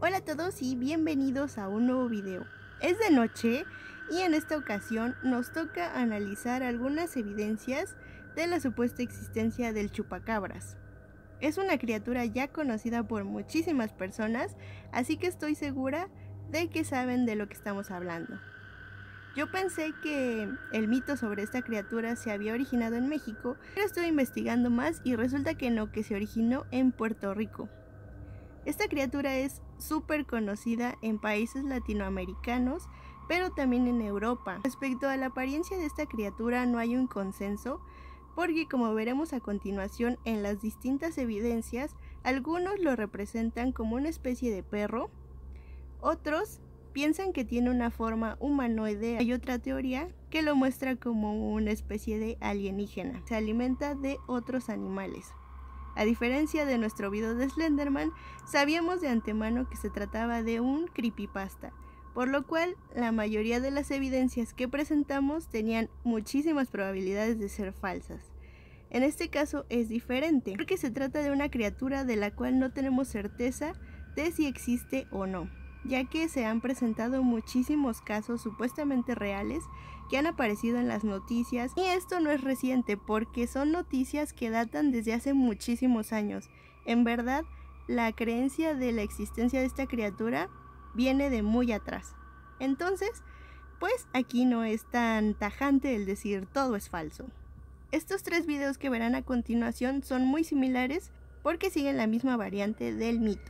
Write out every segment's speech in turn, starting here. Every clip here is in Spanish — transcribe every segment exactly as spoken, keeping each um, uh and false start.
Hola a todos y bienvenidos a un nuevo video. Es de noche y en esta ocasión nos toca analizar algunas evidencias de la supuesta existencia del chupacabras. Es una criatura ya conocida por muchísimas personas, así que estoy segura de que saben de lo que estamos hablando. Yo pensé que el mito sobre esta criatura se había originado en México, pero estuve investigando más y resulta que no, que se originó en Puerto Rico. Esta criatura es súper conocida en países latinoamericanos, pero también en Europa. Respecto a la apariencia de esta criatura no hay un consenso, porque como veremos a continuación en las distintas evidencias, algunos lo representan como una especie de perro, otros piensan que tiene una forma humanoide. Hay otra teoría que lo muestra como una especie de alienígena. Se alimenta de otros animales. A diferencia de nuestro video de Slenderman, sabíamos de antemano que se trataba de un creepypasta, por lo cual la mayoría de las evidencias que presentamos tenían muchísimas probabilidades de ser falsas. En este caso es diferente, porque se trata de una criatura de la cual no tenemos certeza de si existe o no, ya que se han presentado muchísimos casos supuestamente reales que han aparecido en las noticias, y esto no es reciente porque son noticias que datan desde hace muchísimos años. En verdad, la creencia de la existencia de esta criatura viene de muy atrás. Entonces, pues aquí no es tan tajante el decir todo es falso. Estos tres videos que verán a continuación son muy similares porque siguen la misma variante del mito,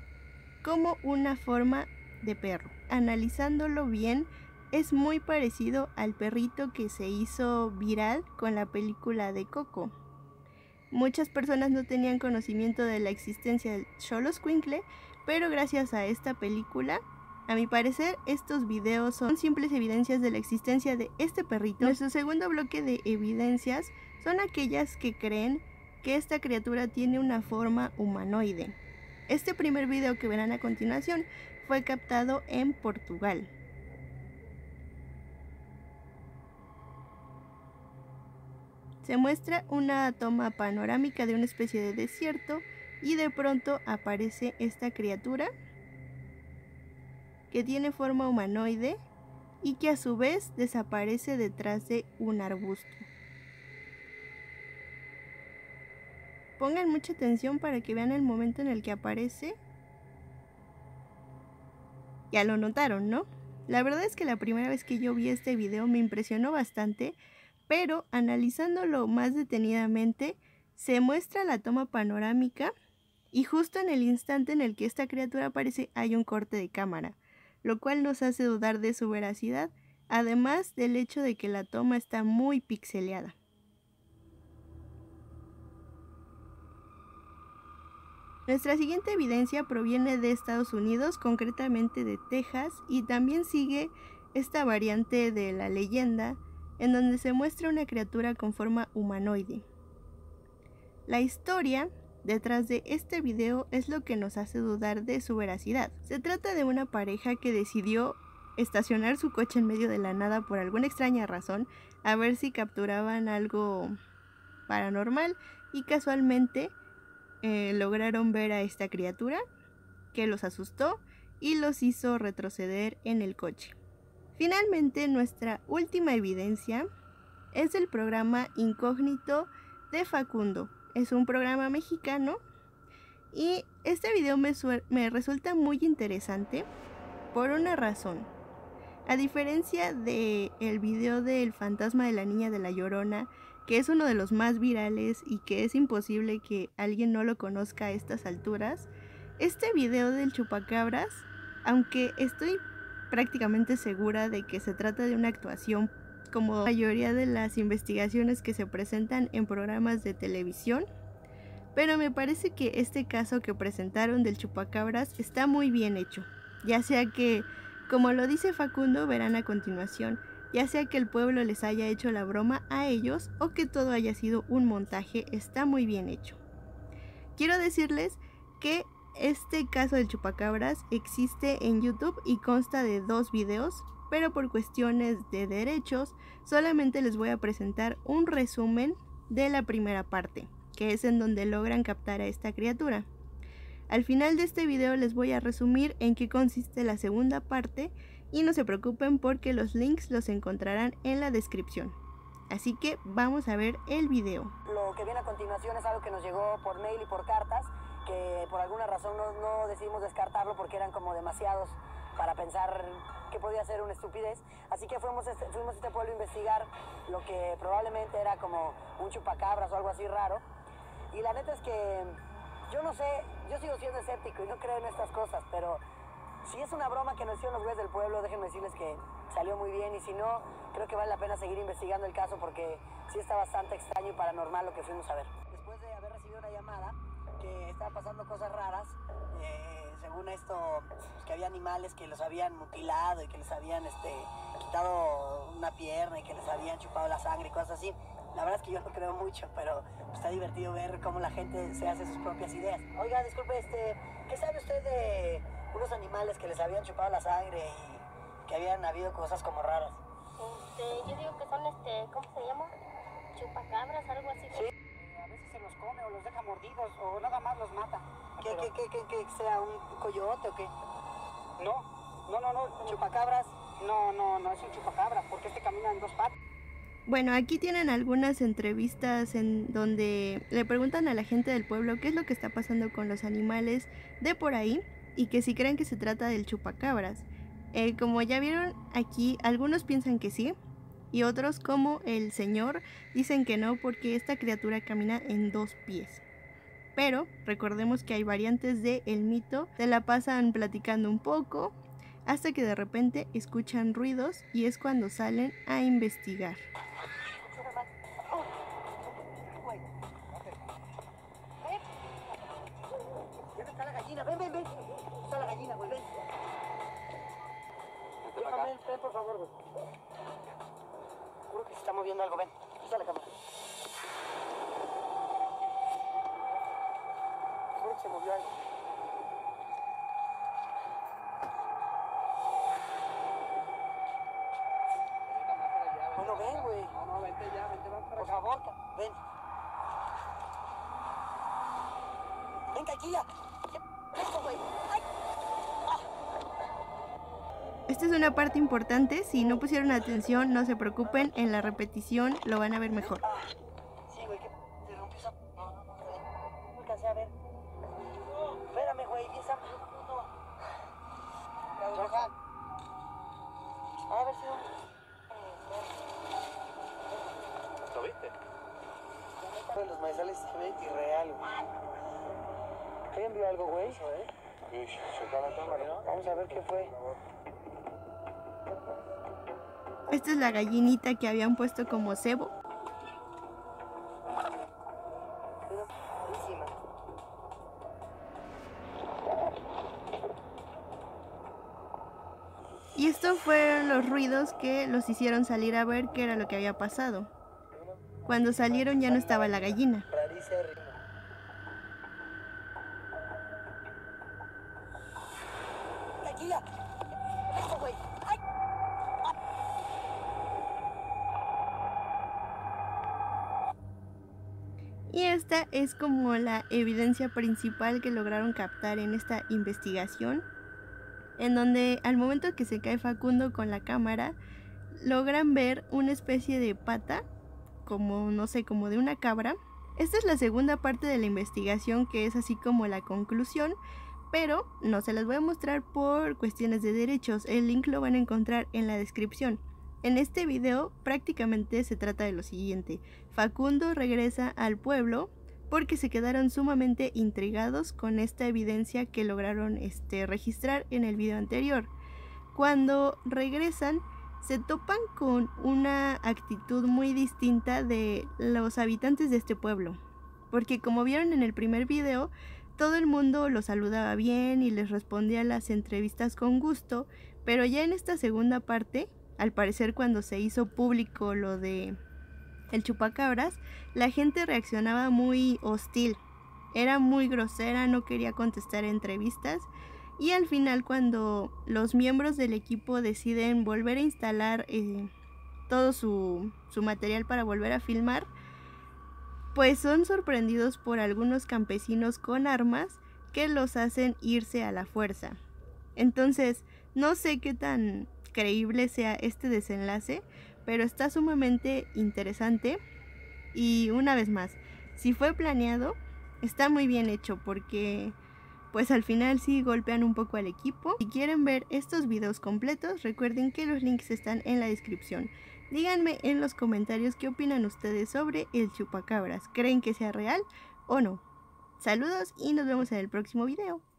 como una forma de perro. Analizándolo bien, es muy parecido al perrito que se hizo viral con la película de Coco. Muchas personas no tenían conocimiento de la existencia del Xoloscuincle, pero gracias a esta película, a mi parecer, estos videos son simples evidencias de la existencia de este perrito. Nuestro segundo bloque de evidencias son aquellas que creen que esta criatura tiene una forma humanoide. Este primer video que verán a continuación fue captado en Portugal. Se muestra una toma panorámica de una especie de desierto y de pronto aparece esta criatura que tiene forma humanoide y que a su vez desaparece detrás de un arbusto. Pongan mucha atención para que vean el momento en el que aparece. Ya lo notaron, ¿no? La verdad es que la primera vez que yo vi este video me impresionó bastante, pero analizándolo más detenidamente, se muestra la toma panorámica y justo en el instante en el que esta criatura aparece hay un corte de cámara, lo cual nos hace dudar de su veracidad, además del hecho de que la toma está muy pixeleada. Nuestra siguiente evidencia proviene de Estados Unidos, concretamente de Texas, y también sigue esta variante de la leyenda, en donde se muestra una criatura con forma humanoide. La historia detrás de este video es lo que nos hace dudar de su veracidad. Se trata de una pareja que decidió estacionar su coche en medio de la nada por alguna extraña razón, a ver si capturaban algo paranormal, y casualmente eh, lograron ver a esta criatura que los asustó y los hizo retroceder en el coche. Finalmente, nuestra última evidencia es del programa Incógnito de Facundo. Es un programa mexicano y este video me, me resulta muy interesante por una razón. A diferencia del video del fantasma de la niña de la Llorona, que es uno de los más virales y que es imposible que alguien no lo conozca a estas alturas, este video del chupacabras, aunque estoy prácticamente segura de que se trata de una actuación, como la mayoría de las investigaciones que se presentan en programas de televisión, pero me parece que este caso que presentaron del chupacabras está muy bien hecho, ya sea que, como lo dice Facundo, verán a continuación, ya sea que el pueblo les haya hecho la broma a ellos o que todo haya sido un montaje, está muy bien hecho. Quiero decirles que este caso del chupacabras existe en YouTube y consta de dos videos, pero por cuestiones de derechos solamente les voy a presentar un resumen de la primera parte, que es en donde logran captar a esta criatura. Al final de este video les voy a resumir en qué consiste la segunda parte y no se preocupen porque los links los encontrarán en la descripción. Así que vamos a ver el video. Lo que viene a continuación es algo que nos llegó por mail y por cartas, que por alguna razón no, no decidimos descartarlo porque eran como demasiados para pensar que podía ser una estupidez. Así que fuimos, este, fuimos a este pueblo a investigar lo que probablemente era como un chupacabras o algo así raro. Y la neta es que yo no sé, yo sigo siendo escéptico y no creo en estas cosas, pero si es una broma que nos hicieron los güeyes del pueblo, déjenme decirles que salió muy bien, y si no, creo que vale la pena seguir investigando el caso porque sí está bastante extraño y paranormal lo que fuimos a ver. Después de haber recibido una llamada que estaban pasando cosas raras, eh, según esto, pues, que había animales que los habían mutilado y que les habían este, quitado una pierna y que les habían chupado la sangre y cosas así. La verdad es que yo no creo mucho, pero está divertido ver cómo la gente se hace sus propias ideas. Oiga, disculpe, este, ¿qué sabe usted de unos animales que les habían chupado la sangre y que habían habido cosas como raras? Este, yo digo que son, este, ¿cómo se llama? Chupacabras, algo así. Sí. A veces se los come o los deja mordidos o nada más los mata. ¿Qué, qué, qué, qué, qué sea un coyote o qué? No, no, no, no. ¿Chupacabras? No, no, no es un chupacabra porque este camina en dos patas. Bueno, aquí tienen algunas entrevistas en donde le preguntan a la gente del pueblo qué es lo que está pasando con los animales de por ahí y que si creen que se trata del chupacabras. Eh, como ya vieron aquí, algunos piensan que sí y otros, como el señor, dicen que no porque esta criatura camina en dos pies. Pero recordemos que hay variantes de el mito, se la pasan platicando un poco hasta que de repente escuchan ruidos y es cuando salen a investigar. Está la gallina, ven, ven, ven. Está la gallina, güey, ven. Déjame, ven, por favor, güey. Juro que se está moviendo algo, ven. Aquí está la cámara. Juro que se movió algo. Bueno, ven, güey. No, no, vente ya, vente, vamos para Por acá. favor, ca- ven. Ven, Caquilla. Esto, güey. Ay. Esta es una parte importante, si no pusieron atención no se preocupen, en la repetición lo van a ver mejor. Ah, sí, güey, que te rompió esa... No, no, no, no alcancé a ver. Espérame, güey, esa... Johan. A ver si no... ¿Lo viste? Los maizales se ven irreal, güey. ¿Alguien vio algo, güey? Uy, se está la cámara, ¿no? Vamos a ver qué fue. Esta es la gallinita que habían puesto como cebo. Buenísima. Y estos fueron los ruidos que los hicieron salir a ver qué era lo que había pasado. Cuando salieron ya no estaba la gallina. Rarísimo. Caquilla. Esto, güey. Ay. Y esta es como la evidencia principal que lograron captar en esta investigación, en donde al momento que se cae Facundo con la cámara, logran ver una especie de pata, como no sé, como de una cabra. Esta es la segunda parte de la investigación, que es así como la conclusión, pero no se las voy a mostrar por cuestiones de derechos, el link lo van a encontrar en la descripción. En este video prácticamente se trata de lo siguiente: Facundo regresa al pueblo porque se quedaron sumamente intrigados con esta evidencia que lograron este, registrar en el video anterior. Cuando regresan se topan con una actitud muy distinta de los habitantes de este pueblo, porque como vieron en el primer video, todo el mundo los saludaba bien y les respondía a las entrevistas con gusto, pero ya en esta segunda parte, al parecer cuando se hizo público lo de el chupacabras, la gente reaccionaba muy hostil, era muy grosera, no quería contestar entrevistas. Y al final, cuando los miembros del equipo deciden volver a instalar eh, todo su, su material para volver a filmar, pues son sorprendidos por algunos campesinos con armas que los hacen irse a la fuerza. Entonces, no sé qué tan creíble sea este desenlace, pero está sumamente interesante. Y una vez más, si fue planeado, está muy bien hecho porque pues al final sí golpean un poco al equipo. Si quieren ver estos videos completos, recuerden que los links están en la descripción. Díganme en los comentarios qué opinan ustedes sobre el chupacabras. ¿Creen que sea real o no? Saludos y nos vemos en el próximo video.